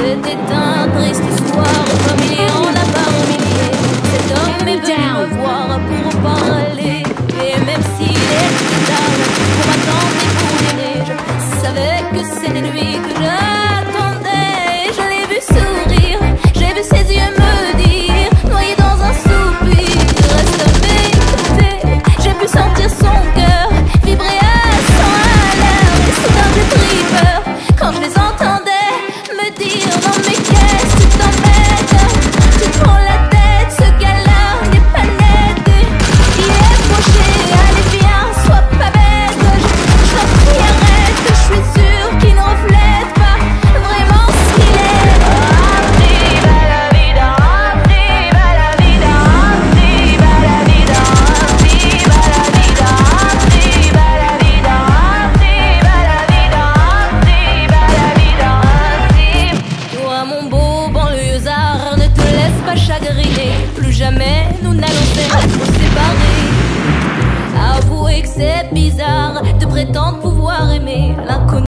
C'était un triste soir, familier en a par milliers. Cet homme est venu me voir pour parler. Et même s'il est tard, pour m'attendre et pour dîner, je savais que c'était lui que j'attendais. Je l'ai vu sourire, j'ai vu ses yeux me dire, noyé dans un soupir, reste à mes côtés. J'ai pu sentir son cœur vibrer à 100 à l'heure. Et soudain j'ai pris peur quand je les entendais me dire, non mais qu'est-ce que tu t'emmènes? Tu prends la tête, ce gars-là n'est pas net. Il est fauché, allez viens, sois pas bête. Je t'en prie arrête, je suis sûre qu'il ne reflète pas vraiment ce qu'il est. Arriva la vida, arriva la vida, arriva la vida, arriva la vida, arriva la vida, arriva la vida, arriva la vida, arriva. Toi mon beau banlieusard, ne te laisse pas chagriner. Plus jamais nous n'allons être séparés. Avouez que c'est bizarre de prétendre pouvoir aimer l'inconnu